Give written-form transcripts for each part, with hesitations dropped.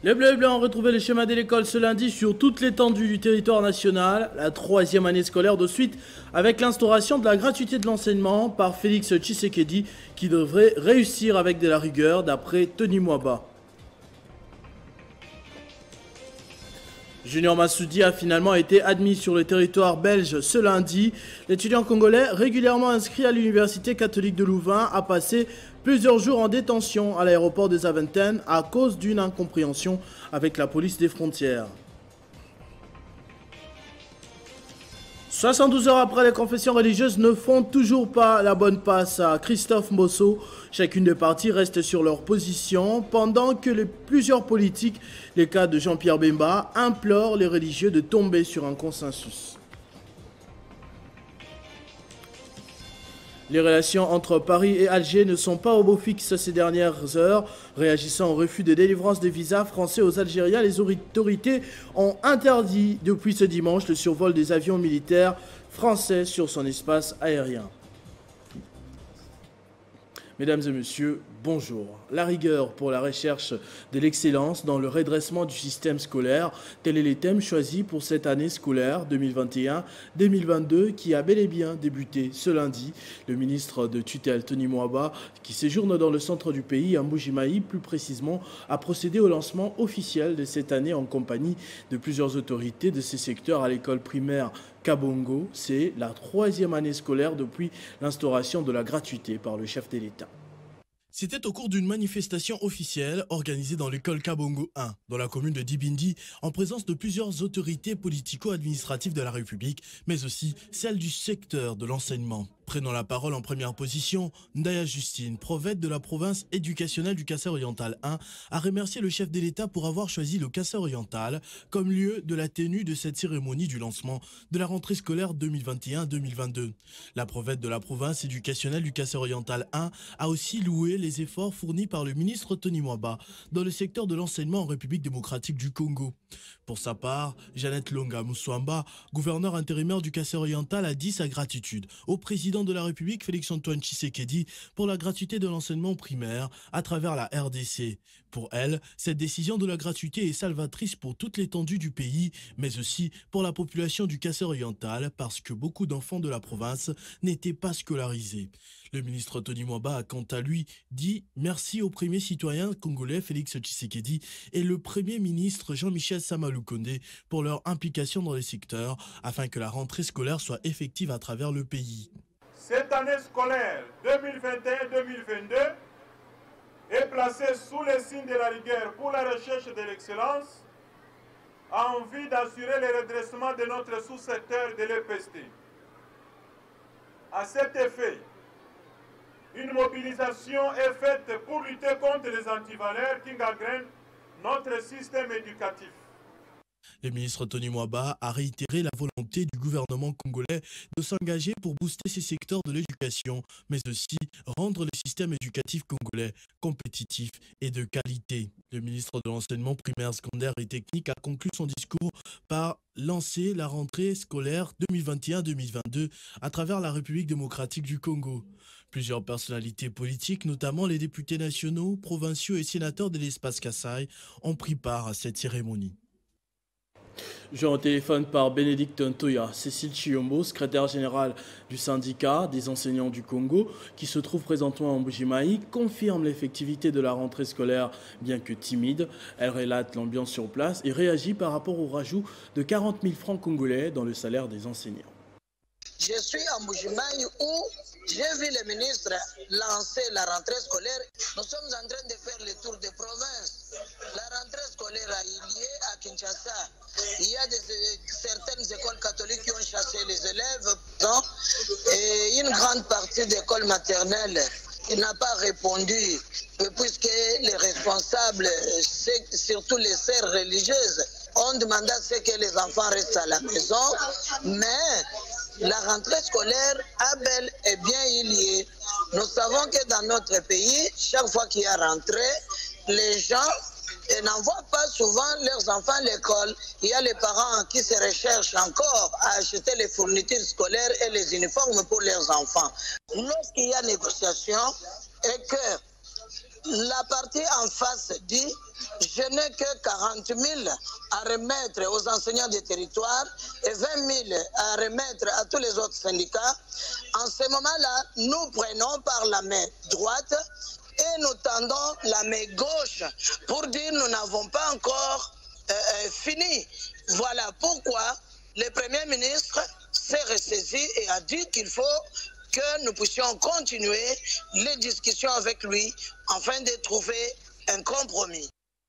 Les Bleus et Blancs ont retrouvé le schéma de l'école ce lundi sur toute l'étendue du territoire national, la 3e année scolaire de suite, avec l'instauration de la gratuité de l'enseignement par Félix Tshisekedi, qui devrait réussir avec de la rigueur, d'après Tony Mwaba. Junior Massoudi a finalement été admis sur le territoire belge ce lundi. L'étudiant congolais, régulièrement inscrit à l'Université catholique de Louvain, a passé plusieurs jours en détention à l'aéroport des Aventines à cause d'une incompréhension avec la police des frontières. 72 heures après, les confessions religieuses ne font toujours pas la bonne passe à Christophe Mbosso. Chacune des parties reste sur leur position, pendant que plusieurs politiques, les cas de Jean-Pierre Bemba, implorent les religieux de tomber sur un consensus. Les relations entre Paris et Alger ne sont pas au beau fixe ces dernières heures. Réagissant au refus de délivrance des visas français aux Algériens, les autorités ont interdit depuis ce dimanche le survol des avions militaires français sur son espace aérien. Mesdames et messieurs, bonjour. La rigueur pour la recherche de l'excellence dans le redressement du système scolaire, tel est le thème choisi pour cette année scolaire 2021-2022 qui a bel et bien débuté ce lundi. Le ministre de tutelle Tony Mwaba, qui séjourne dans le centre du pays, à Mbuji-Mayi plus précisément, a procédé au lancement officiel de cette année en compagnie de plusieurs autorités de ces secteurs à l'école primaire Kabongo. C'est la 3e année scolaire depuis l'instauration de la gratuité par le chef de l'État. C'était au cours d'une manifestation officielle organisée dans l'école Kabongo 1, dans la commune de Dibindi, en présence de plusieurs autorités politico-administratives de la République, mais aussi celles du secteur de l'enseignement. Prenant la parole en première position, Ndaya Justine, prophète de la province éducationnelle du Kassai-Oriental 1, a remercié le chef de l'État pour avoir choisi le Kassai-Oriental comme lieu de la tenue de cette cérémonie du lancement de la rentrée scolaire 2021-2022. La prophète de la province éducationnelle du Kassai-Oriental 1 a aussi loué les efforts fournis par le ministre Tony Mwaba dans le secteur de l'enseignement en République démocratique du Congo. Pour sa part, Jeannette Longa Moussouamba, gouverneur intérimaire du Kassai-Oriental, a dit sa gratitude au président de la République, Félix-Antoine Tshisekedi, pour la gratuité de l'enseignement primaire à travers la RDC. Pour elle, cette décision de la gratuité est salvatrice pour toute l'étendue du pays, mais aussi pour la population du Kassai-Oriental, parce que beaucoup d'enfants de la province n'étaient pas scolarisés. Le ministre Tony Mwaba a quant à lui dit merci au premier citoyen congolais Félix Tshisekedi et le premier ministre Jean-Michel Sama-Lukonde pour leur implication dans les secteurs afin que la rentrée scolaire soit effective à travers le pays. Cette année scolaire 2021-2022 est placée sous les signes de la rigueur pour la recherche de l'excellence en vue d'assurer le redressement de notre sous-secteur de l'EPST. À cet effet, une mobilisation est faite pour lutter contre les antivaleurs qui gangrènent notre système éducatif. Le ministre Tony Mwaba a réitéré la volonté du gouvernement congolais de s'engager pour booster ces secteurs de l'éducation, mais aussi rendre le système éducatif congolais compétitif et de qualité. Le ministre de l'enseignement primaire, secondaire et technique a conclu son discours par lancer la rentrée scolaire 2021-2022 à travers la République démocratique du Congo. Plusieurs personnalités politiques, notamment les députés nationaux, provinciaux et sénateurs de l'espace Kassai, ont pris part à cette cérémonie. Je au téléphone par Bénédicte Ntoya, Cécile Chiyombo, secrétaire générale du syndicat des enseignants du Congo, qui se trouve présentement en Mbuji-Mayi, confirme l'effectivité de la rentrée scolaire, bien que timide. Elle relate l'ambiance sur place et réagit par rapport au rajout de 40 000 francs congolais dans le salaire des enseignants. Je suis à Mbuji-Mayi où j'ai vu le ministre lancer la rentrée scolaire. Nous sommes en train de faire le tour des provinces. La rentrée scolaire a eu lieu à Kinshasa. Il y a certaines écoles catholiques qui ont chassé les élèves et une grande partie d'écoles maternelles qui n'a pas répondu puisque les responsables, surtout les sœurs religieuses, ont demandé à ce que les enfants restent à la maison, mais la rentrée scolaire a bel et bien eu lieu. Nous savons que dans notre pays, chaque fois qu'il y a rentrée, les gens n'envoient pas souvent leurs enfants à l'école. Il y a les parents qui se recherchent encore à acheter les fournitures scolaires et les uniformes pour leurs enfants. Lorsqu'il y a négociation et que La partie en face dit « Je n'ai que 40 000 à remettre aux enseignants des territoires et 20 000 à remettre à tous les autres syndicats ». En ce moment-là, nous prenons par la main droite et nous tendons la main gauche pour dire « Nous n'avons pas encore fini ». Voilà pourquoi le Premier ministre s'est ressaisi et a dit qu'il faut que nous puissions continuer les discussions avec lui afin de trouver un compromis.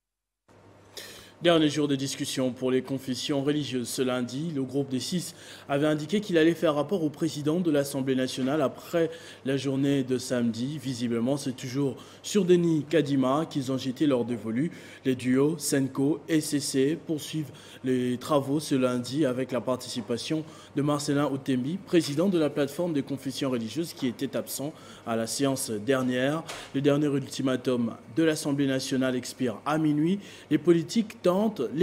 Dernier jour de discussion pour les confessions religieuses. Ce lundi, le groupe des 6 avait indiqué qu'il allait faire rapport au président de l'Assemblée nationale après la journée de samedi. Visiblement, c'est toujours sur Denis Kadima qu'ils ont jeté leur dévolu. Les duos Senko et CC poursuivent les travaux ce lundi avec la participation de Marcelin Outembi, président de la plateforme des confessions religieuses qui était absent à la séance dernière. Le dernier ultimatum de l'Assemblée nationale expire à minuit. Les politiques tentent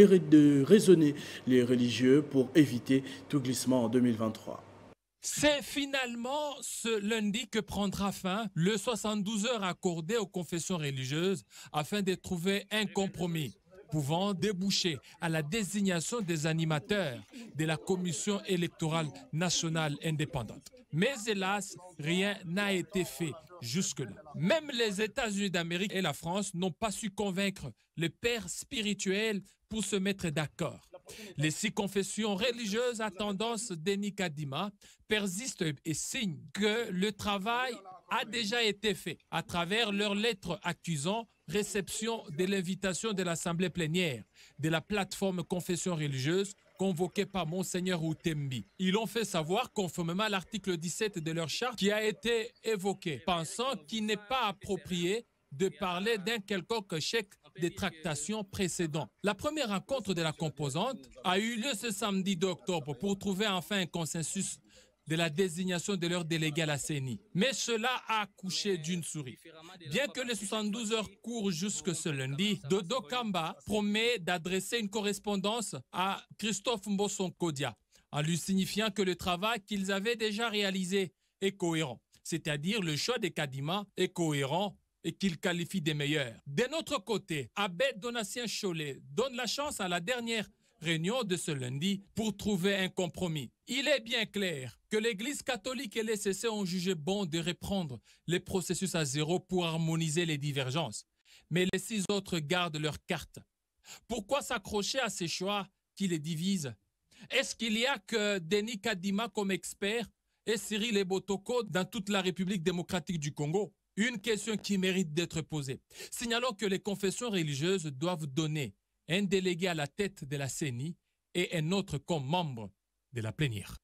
de raisonner les religieux pour éviter tout glissement en 2023. C'est finalement ce lundi que prendra fin le 72 heures accordé aux confessions religieuses afin de trouver un compromis pouvant déboucher à la désignation des animateurs de la Commission électorale nationale indépendante. Mais hélas, rien n'a été fait jusque-là. Même les États-Unis d'Amérique et la France n'ont pas su convaincre les pères spirituels pour se mettre d'accord. Les 6 confessions religieuses à tendance Denis Kadima persistent et signent que le travail a déjà été fait à travers leurs lettres accusant réception de l'invitation de l'Assemblée plénière de la plateforme confession religieuse convoquée par Monseigneur Outembi. Ils l'ont fait savoir conformément à l'article 17 de leur charte qui a été évoqué, pensant qu'il n'est pas approprié de parler d'un quelconque chèque des tractations précédents. La première rencontre de la composante a eu lieu ce samedi 2 octobre pour trouver enfin un consensus de la désignation de leur délégué à la CENI. Mais cela a accouché d'une souris. Bien que les 72 heures courent jusque ce lundi, Dodo Kamba promet d'adresser une correspondance à Christophe Mbosson-Kodia en lui signifiant que le travail qu'ils avaient déjà réalisé est cohérent, c'est-à-dire le choix des Kadima est cohérent et qu'il qualifie des meilleurs. D'un autre côté, Abbé Donatien Cholet donne la chance à la dernière réunion de ce lundi pour trouver un compromis. Il est bien clair que l'Église catholique et les CC ont jugé bon de reprendre les processus à zéro pour harmoniser les divergences. Mais les 6 autres gardent leurs cartes. Pourquoi s'accrocher à ces choix qui les divisent? Est-ce qu'il y a que Denis Kadima comme expert et Cyril Ebotoko dans toute la République démocratique du Congo? Une question qui mérite d'être posée. Signalons que les confessions religieuses doivent donner un délégué à la tête de la CENI et un autre comme membre de la plénière.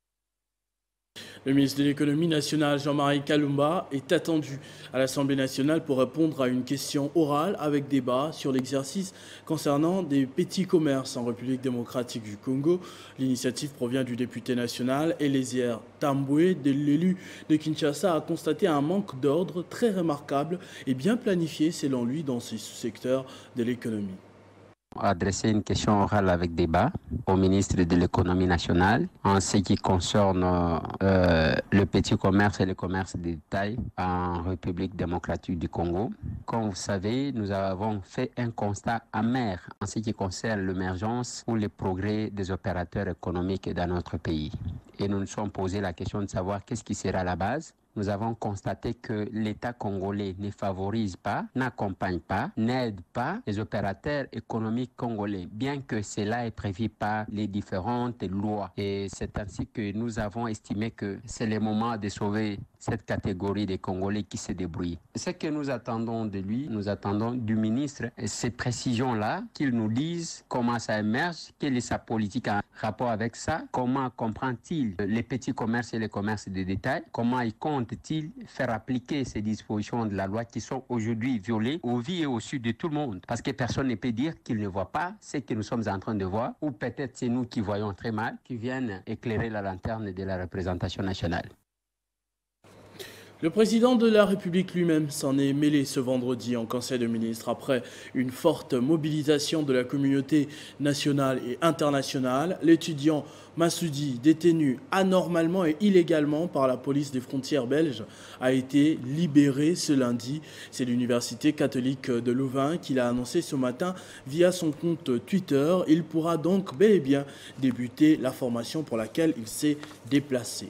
Le ministre de l'économie nationale, Jean-Marie Kalumba, est attendu à l'Assemblée nationale pour répondre à une question orale avec débat sur l'exercice concernant des petits commerces en République démocratique du Congo. L'initiative provient du député national Elézière Tamboué. L'élu de Kinshasa a constaté un manque d'ordre très remarquable et bien planifié selon lui dans ces sous-secteurs de l'économie. Adresser une question orale avec débat au ministre de l'économie nationale en ce qui concerne le petit commerce et le commerce de détail en République démocratique du Congo. Comme vous savez, nous avons fait un constat amer en ce qui concerne l'émergence ou le progrès des opérateurs économiques dans notre pays. Et nous nous sommes posé la question de savoir qu'est-ce qui sera la base. Nous avons constaté que l'État congolais ne favorise pas, n'accompagne pas, n'aide pas les opérateurs économiques congolais, bien que cela est prévu par les différentes lois. Et c'est ainsi que nous avons estimé que c'est le moment de sauver cette catégorie des Congolais qui se débrouillent. Ce que nous attendons de lui, nous attendons du ministre ces précisions-là, qu'il nous dise comment ça émerge, quelle est sa politique en rapport avec ça, comment comprend-il les petits commerces et les commerces de détail, comment il compte-t-il faire appliquer ces dispositions de la loi qui sont aujourd'hui violées au vu et au su de tout le monde. Parce que personne ne peut dire qu'il ne voit pas ce que nous sommes en train de voir, ou peut-être c'est nous qui voyons très mal, qui viennent éclairer la lanterne de la représentation nationale. Le président de la République lui-même s'en est mêlé ce vendredi en Conseil de ministres après une forte mobilisation de la communauté nationale et internationale. L'étudiant Massoudi, détenu anormalement et illégalement par la police des frontières belges, a été libéré ce lundi. C'est l'Université catholique de Louvain qui l'a annoncé ce matin via son compte Twitter. Il pourra donc bel et bien débuter la formation pour laquelle il s'est déplacé.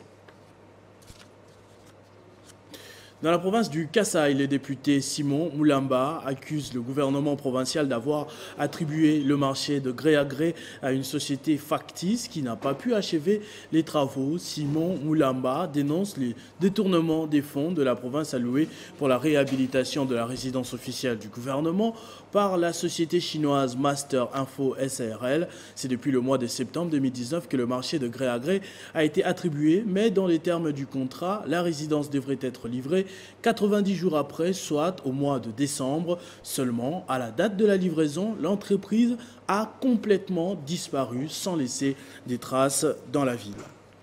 Dans la province du Kasaï, les députés Simon Moulamba accusent le gouvernement provincial d'avoir attribué le marché de gré à gré à une société factice qui n'a pas pu achever les travaux. Simon Moulamba dénonce les détournements des fonds de la province alloués pour la réhabilitation de la résidence officielle du gouvernement par la société chinoise Master Info SARL. C'est depuis le mois de septembre 2019 que le marché de gré à gré a été attribué, mais dans les termes du contrat, la résidence devrait être livrée 90 jours après, soit au mois de décembre. Seulement, à la date de la livraison, l'entreprise a complètement disparu sans laisser des traces dans la ville.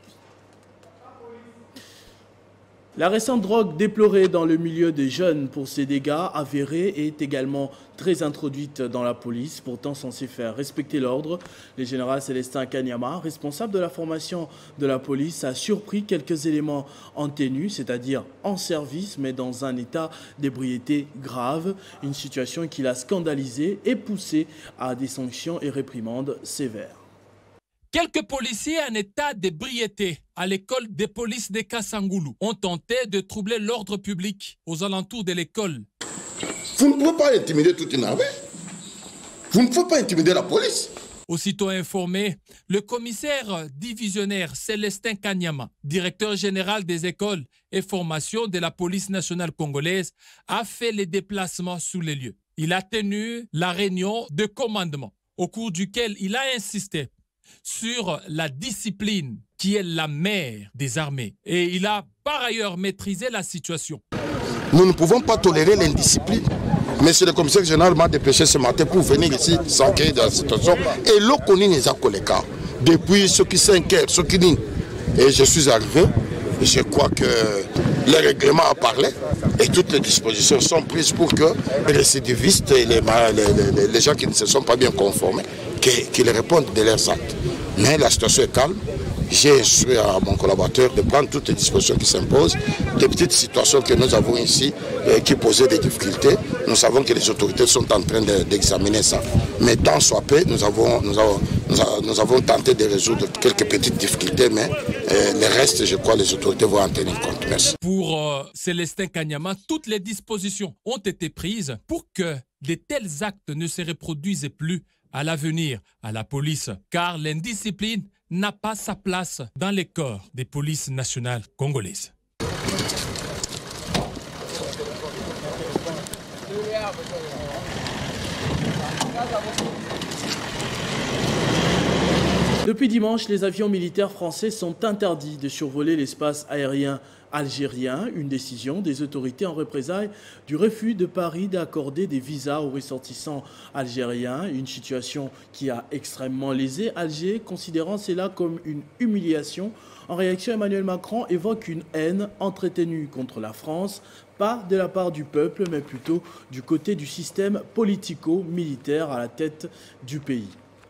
La récente drogue déplorée dans le milieu des jeunes pour ses dégâts avérés est également très introduite dans la police, pourtant censée faire respecter l'ordre. Le général Célestin Kanyama, responsable de la formation de la police, a surpris quelques éléments en tenue, c'est-à-dire en service, mais dans un état d'ébriété grave, une situation qui l'a scandalisé et poussé à des sanctions et réprimandes sévères. Quelques policiers en état d'ébriété à l'école de police de Kassangoulou ont tenté de troubler l'ordre public aux alentours de l'école. Vous ne pouvez pas intimider toute une armée. Vous ne pouvez pas intimider la police. Aussitôt informé, le commissaire divisionnaire Célestin Kanyama, directeur général des écoles et formations de la police nationale congolaise, a fait les déplacements sur les lieux. Il a tenu la réunion de commandement au cours duquel il a insisté sur la discipline qui est la mère des armées. Et il a par ailleurs maîtrisé la situation. Nous ne pouvons pas tolérer l'indiscipline. Monsieur le commissaire général m'a dépêché ce matin pour venir ici s'enquérir de la situation. Et l'eau connaît les accolés. Depuis ceux qui s'inquiètent, ceux qui disent. Et je suis arrivé. Je crois que le règlement a parlé et toutes les dispositions sont prises pour que les récidivistes et les gens qui ne se sont pas bien conformés, qu'ils répondent de leurs actes. Mais la situation est calme. J'ai instruit à mon collaborateur de prendre toutes les dispositions qui s'imposent. Des petites situations que nous avons ici qui posaient des difficultés. Nous savons que les autorités sont en train d'examiner ça. Mais tant soit peu, nous avons tenté de résoudre quelques petites difficultés, mais le reste, je crois, les autorités vont en tenir compte. Merci. Pour Célestin Kanyama, toutes les dispositions ont été prises pour que de tels actes ne se reproduisent plus à l'avenir à la police, car l'indiscipline n'a pas sa place dans les corps des polices nationales congolaises. Depuis dimanche, les avions militaires français sont interdits de survoler l'espace aérien algérien, une décision des autorités en représailles du refus de Paris d'accorder des visas aux ressortissants algériens, une situation qui a extrêmement lésé Alger, considérant cela comme une humiliation. En réaction, Emmanuel Macron évoque une haine entretenue contre la France, pas de la part du peuple, mais plutôt du côté du système politico-militaire à la tête du pays.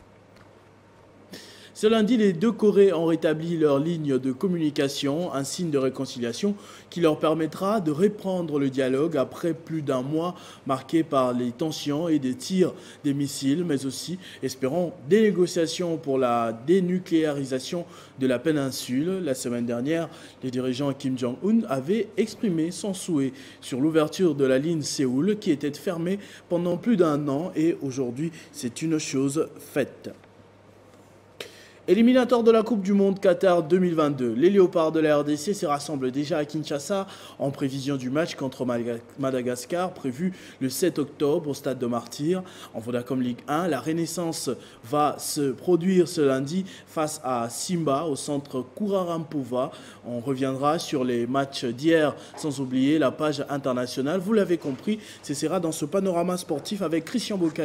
Ce lundi, les deux Corées ont rétabli leur ligne de communication, un signe de réconciliation qui leur permettra de reprendre le dialogue après plus d'un mois marqué par les tensions et des tirs des missiles, mais aussi, espérons, des négociations pour la dénucléarisation de la péninsule. La semaine dernière, les dirigeants Kim Jong-un avaient exprimé son souhait sur l'ouverture de la ligne Séoul qui était fermée pendant plus d'un an et aujourd'hui, c'est une chose faite. Éliminateur de la Coupe du Monde Qatar 2022, les Léopards de la RDC se rassemblent déjà à Kinshasa en prévision du match contre Madagascar prévu le 7 octobre au stade de Martyrs. En Vodacom Ligue 1, la Renaissance va se produire ce lundi face à Simba au centre Kourarampova. On reviendra sur les matchs d'hier sans oublier la page internationale. Vous l'avez compris, ce sera dans ce panorama sportif avec Christian Bokaya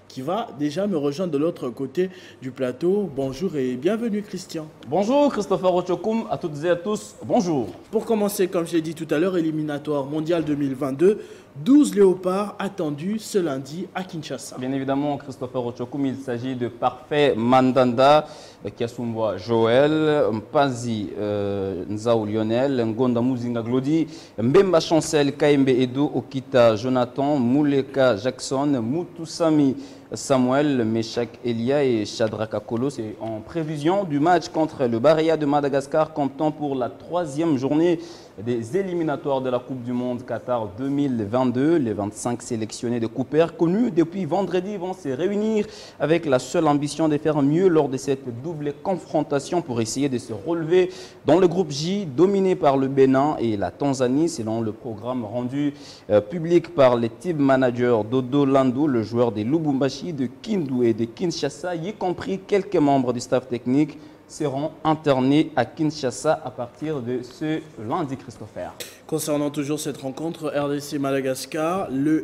qui va déjà me rejoindre de l'autre côté du plateau. Bonjour et bienvenue Christian. Bonjour Christopher Ochokoum, à toutes et à tous, bonjour. Pour commencer, comme je l'ai dit tout à l'heure, éliminatoire mondial 2022, 12 léopards attendus ce lundi à Kinshasa. Bien évidemment, Christopher Ochokoum, il s'agit de Parfait Mandanda, Kiasumwa Joël, Mpazi Nzao Lionel, Ngonda Muzinga Glody, Mbemba Chancel, Kaimbe Edo, Okita Jonathan, Mouleka Jackson, Moutousami Samuel, Meshak Elia et Shadraka Kolo. C'est en prévision du match contre le Baraya de Madagascar, comptant pour la 3e journée des éliminatoires de la Coupe du Monde Qatar 2022. Les 25 sélectionnés de Cooper, connus depuis vendredi, vont se réunir avec la seule ambition de faire mieux lors de cette double confrontation pour essayer de se relever dans le groupe J, dominé par le Bénin et la Tanzanie, selon le programme rendu public par les team managers Dodo Lando, le joueur des Lubumbashi, de Kindu et de Kinshasa, y compris quelques membres du staff technique, seront internés à Kinshasa à partir de ce lundi, Christopher. Concernant toujours cette rencontre RDC-Madagascar, le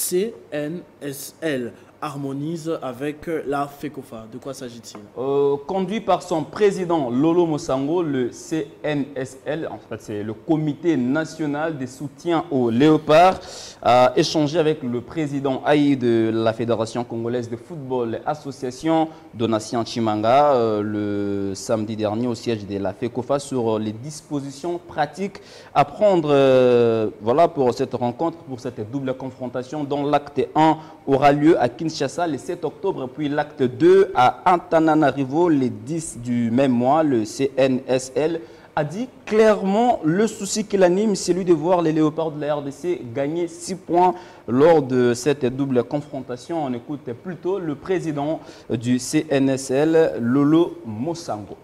CNSL harmonise avec la FECOFA. De quoi s'agit-il? Conduit par son président Lolo Mosango, le CNSL, en fait c'est le Comité national de soutien aux léopards, a échangé avec le président Aïe de la Fédération congolaise de football, association Donatien Chimanga, le samedi dernier au siège de la FECOFA sur les dispositions pratiques à prendre voilà, pour cette rencontre, pour cette double confrontation dont l'acte 1 aura lieu à Kinshasa le 7 octobre, puis l'acte 2 à Antananarivo le 10 du même mois. Le CNSL a dit clairement le souci qui l'anime, c'est celui de voir les léopards de la RDC gagner 6 points lors de cette double confrontation. On écoute plutôt le président du CNSL, Lolo Mosango.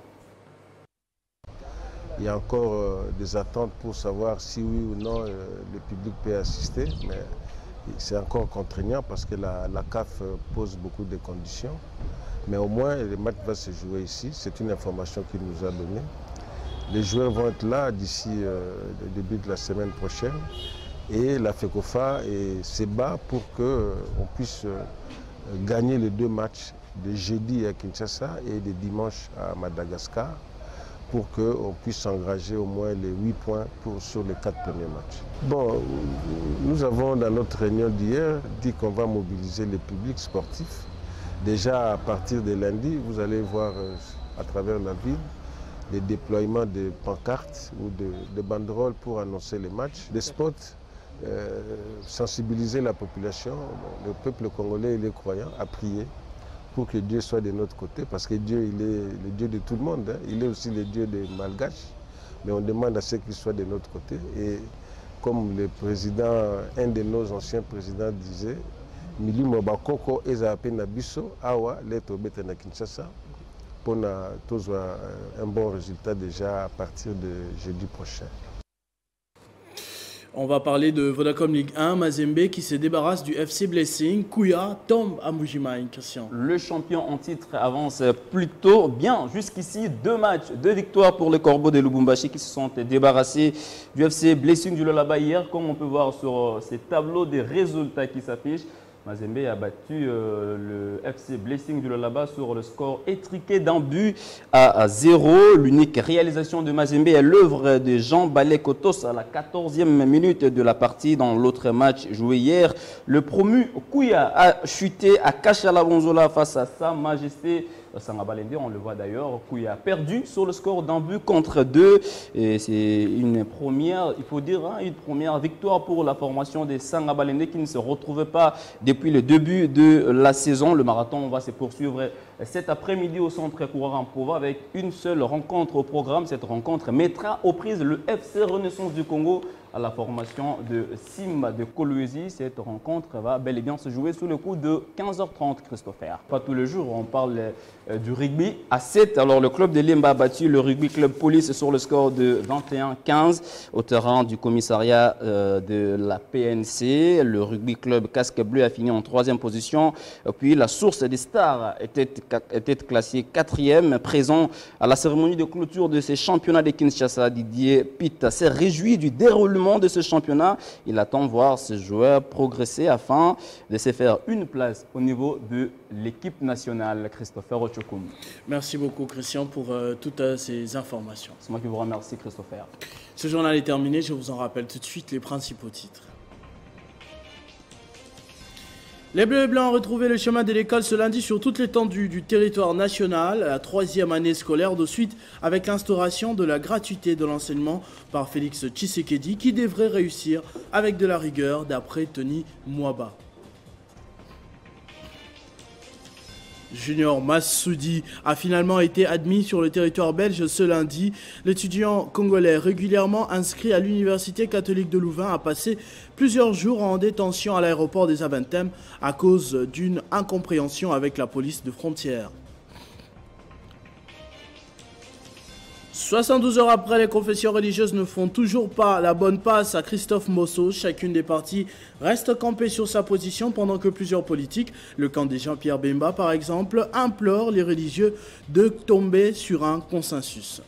Il y a encore des attentes pour savoir si oui ou non le public peut assister, mais c'est encore contraignant parce que la CAF pose beaucoup de conditions. Mais au moins, le match va se jouer ici. C'est une information qu'il nous a donnée. Les joueurs vont être là d'ici le début de la semaine prochaine. Et la FECOFA se bat pour qu'on puisse gagner les 2 matchs de jeudi à Kinshasa et de dimanche à Madagascar, pour qu'on puisse s'engager au moins les 8 points sur les 4 premiers matchs. Bon, nous avons dans notre réunion d'hier dit qu'on va mobiliser le public sportif. Déjà à partir de lundi, vous allez voir à travers la ville les déploiements de pancartes ou de banderoles pour annoncer les matchs, des spots, sensibiliser la population, le peuple congolais et les croyants à prier pour que Dieu soit de notre côté, parce que Dieu, il est le Dieu de tout le monde, hein. Il est aussi le Dieu des Malgaches, mais on demande à ce qu'il soit de notre côté. Et comme le président, un de nos anciens présidents disait, Milimo Bakoko Ezape Nabiso, Awa, l'être obété na Kinshasa, pour un bon résultat déjà à partir de jeudi prochain. On va parler de Vodacom Ligue 1, Mazembe qui se débarrasse du FC Blessing. Kouya tombe à Mbuji-Mayi, Christian. Le champion en titre avance plutôt bien. Jusqu'ici, 2 matchs, 2 victoires pour les Corbeaux de Lubumbashi qui se sont débarrassés du FC Blessing du Lualaba hier. Comme on peut voir sur ces tableaux des résultats qui s'affichent, Mazembe a battu le FC Blessing du Lualaba sur le score étriqué d'un but à 0. L'unique réalisation de Mazembe est l'œuvre de Jean Balé-Kotos à la 14e minute de la partie. Dans l'autre match joué hier, le promu Kouya a chuté à Kachala-Bonzola face à Sa Majesté Sangabalende. On le voit d'ailleurs, Kouya a perdu sur le score d'un but contre 2. Et c'est une première, il faut dire, hein, une première victoire pour la formation des Sangabalende qui ne se retrouvait pas depuis le début de la saison. Le marathon va se poursuivre cet après-midi au centre Kourara-Mpova avec une seule rencontre au programme. Cette rencontre mettra aux prises le FC Renaissance du Congo à la formation de Simba de Kolwezi. Cette rencontre va bel et bien se jouer sous le coup de 15h30, Christopher. Pas tous les jours, on parle du rugby à 7. Alors le club de Limba a battu le rugby club Police sur le score de 21-15 au terrain du commissariat de la PNC. Le rugby club Casque Bleu a fini en 3e position. Puis la source des stars était été classé 4e, présent à la cérémonie de clôture de ces championnats de Kinshasa. Didier Pitt s'est réjoui du déroulement de ce championnat. Il attend voir ses joueurs progresser afin de se faire une place au niveau de l'équipe nationale. Christopher Ochokoum. Merci beaucoup Christian pour toutes ces informations. C'est moi qui vous remercie Christopher. Ce journal est terminé, je vous en rappelle tout de suite les principaux titres. Les Bleus et Blancs ont retrouvé le chemin de l'école ce lundi sur toute l'étendue du territoire national, la 3e année scolaire de suite avec l'instauration de la gratuité de l'enseignement par Félix Tshisekedi qui devrait réussir avec de la rigueur d'après Tony Mwaba. Junior Massoudi a finalement été admis sur le territoire belge ce lundi. L'étudiant congolais régulièrement inscrit à l'Université catholique de Louvain a passé plusieurs jours en détention à l'aéroport des Aventem à cause d'une incompréhension avec la police de frontière. 72 heures après, les confessions religieuses ne font toujours pas la bonne passe à Christophe Mosso. Chacune des parties reste campée sur sa position pendant que plusieurs politiques, le camp de Jean-Pierre Bemba par exemple, implorent les religieux de tomber sur un consensus.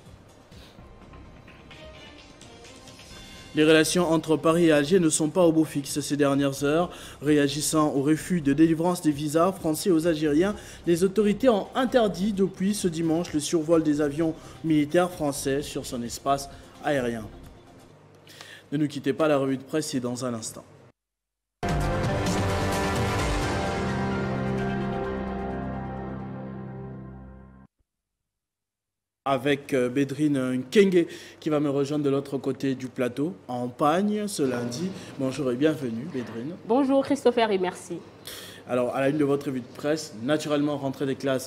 Les relations entre Paris et Alger ne sont pas au beau fixe ces dernières heures. Réagissant au refus de délivrance des visas français aux Algériens, les autorités ont interdit depuis ce dimanche le survol des avions militaires français sur son espace aérien. Ne nous quittez pas, la revue de presse, c'est dans un instant. Avec Bédrine Nkenge qui va me rejoindre de l'autre côté du plateau, en Pagne, ce lundi. Bonjour et bienvenue, Bédrine. Bonjour Christopher et merci. Alors, à la une de votre revue de presse, naturellement rentrée des classes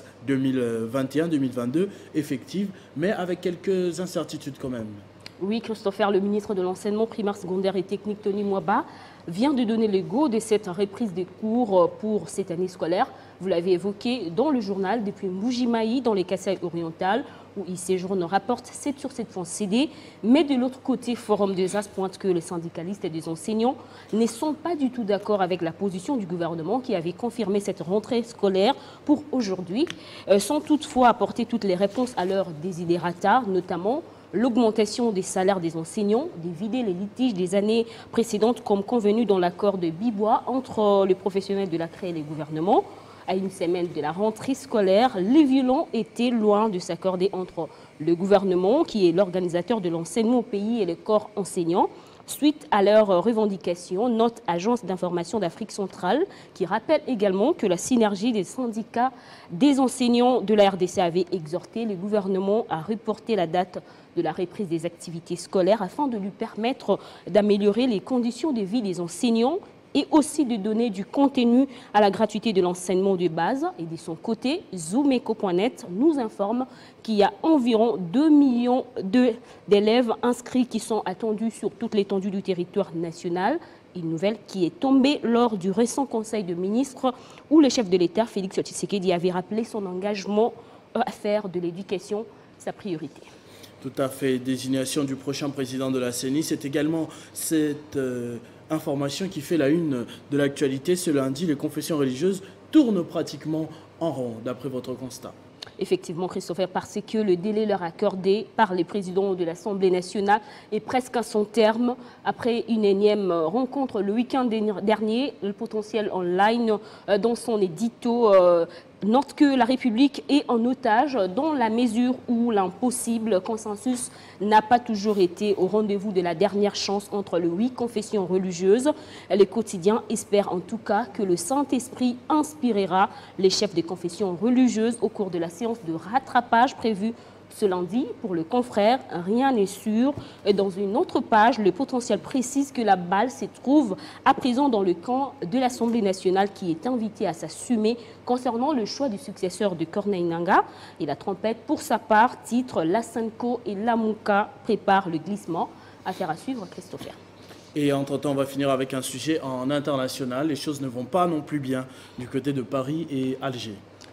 2021-2022, effective, mais avec quelques incertitudes quand même. Oui, Christopher, le ministre de l'Enseignement primaire, secondaire et technique, Tony Mwaba, vient de donner le go de cette reprise des cours pour cette année scolaire. Vous l'avez évoqué dans le journal depuis Mbujimayi, dans les Kasaï orientales, où il séjourne, rapporte 7 sur 7 fonds CD. Mais de l'autre côté, Forum des As pointe que les syndicalistes et les enseignants ne sont pas du tout d'accord avec la position du gouvernement qui avait confirmé cette rentrée scolaire pour aujourd'hui, sans toutefois apporter toutes les réponses à leurs desiderata, notamment l'augmentation des salaires des enseignants, d'éviter les litiges des années précédentes comme convenu dans l'accord de Bibois entre les professionnels de la CRE et les gouvernements. À une semaine de la rentrée scolaire, les violents étaient loin de s'accorder entre le gouvernement, qui est l'organisateur de l'enseignement au pays, et les corps enseignants. Suite à leurs revendications, note Agence d'information d'Afrique centrale, qui rappelle également que la synergie des syndicats des enseignants de la RDC avait exhorté le gouvernement à reporter la date de la reprise des activités scolaires afin de lui permettre d'améliorer les conditions de vie des enseignants et aussi de donner du contenu à la gratuité de l'enseignement de base. Et de son côté, Zoomeco.net nous informe qu'il y a environ 2 millions d'élèves inscrits qui sont attendus sur toute l'étendue du territoire national. Une nouvelle qui est tombée lors du récent Conseil de ministres où le chef de l'État, Félix Tshisekedi, avait rappelé son engagement à faire de l'éducation sa priorité. Tout à fait. Désignation du prochain président de la CENI, c'est également cette information qui fait la une de l'actualité. Ce lundi, les confessions religieuses tournent pratiquement en rond, d'après votre constat. Effectivement, Christopher, parce que le délai leur accordé par les présidents de l'Assemblée nationale est presque à son terme. Après une énième rencontre le week-end dernier, le potentiel online, dans son édito, note que la République est en otage dans la mesure où l'impossible consensus n'a pas toujours été au rendez-vous de la dernière chance entre les 8 confessions religieuses. Les quotidiens espèrent en tout cas que le Saint-Esprit inspirera les chefs des confessions religieuses au cours de la séance de rattrapage prévue ce lundi. Pour le confrère, rien n'est sûr. Et dans une autre page, le potentiel précise que la balle se trouve à présent dans le camp de l'Assemblée nationale qui est invité à s'assumer concernant le choix du successeur de Corneille Nangaa. Et la trompette, pour sa part, titre Lassenko et Lamuka préparent le glissement. Affaire à suivre, Christopher. Et entre-temps, on va finir avec un sujet en international. Les choses ne vont pas non plus bien du côté de Paris et Alger.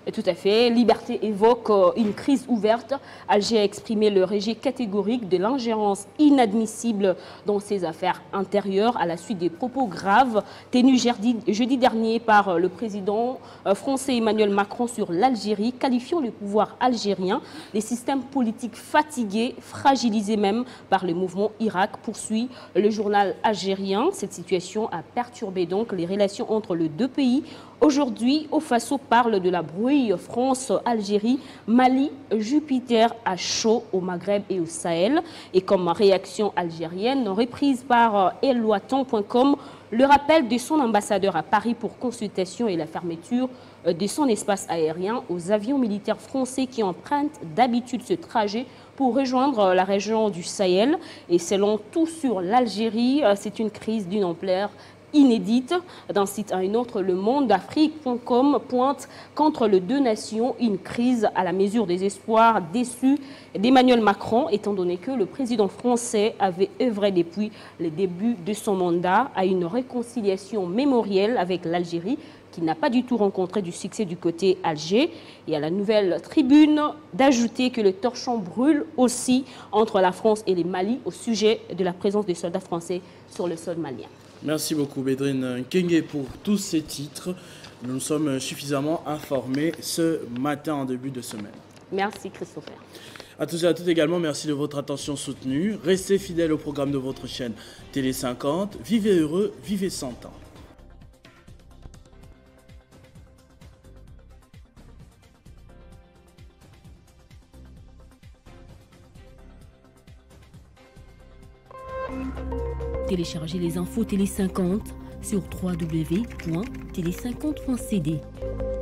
Tout à fait. Liberté évoque une crise ouverte. Alger a exprimé le rejet catégorique de l'ingérence inadmissible dans ses affaires intérieures à la suite des propos graves tenus jeudi dernier par le président français Emmanuel Macron sur l'Algérie, qualifiant le pouvoir algérien des systèmes politiques fatigués, fragilisés même par le mouvement Irak, poursuit le journal algérien. Cette situation a perturbé donc les relations entre les deux pays. Aujourd'hui, Ofaso parle de la brouille France-Algérie, Mali, Jupiter à chaud au Maghreb et au Sahel. Et comme réaction algérienne, reprise par elwatan.com, le rappel de son ambassadeur à Paris pour consultation et la fermeture de son espace aérien aux avions militaires français qui empruntent d'habitude ce trajet pour rejoindre la région du Sahel. Et selon Tout sur l'Algérie, c'est une crise d'une ampleur inédite. D'un site à un autre, le monde d'Afrique.com pointe qu'entre les deux nations, une crise à la mesure des espoirs déçus d'Emmanuel Macron, étant donné que le président français avait œuvré depuis le début de son mandat à une réconciliation mémorielle avec l'Algérie, qui n'a pas du tout rencontré du succès du côté Alger. Et à la Nouvelle Tribune d'ajouter que le torchon brûle aussi entre la France et le Mali au sujet de la présence des soldats français sur le sol malien. Merci beaucoup Bédrine Kenge pour tous ces titres. Nous nous sommes suffisamment informés ce matin en début de semaine. Merci Christopher. À tous et à toutes également, merci de votre attention soutenue. Restez fidèles au programme de votre chaîne Télé 50. Vivez heureux, vivez 100 ans. Téléchargez les infos Télé 50 sur www.télé50.cd.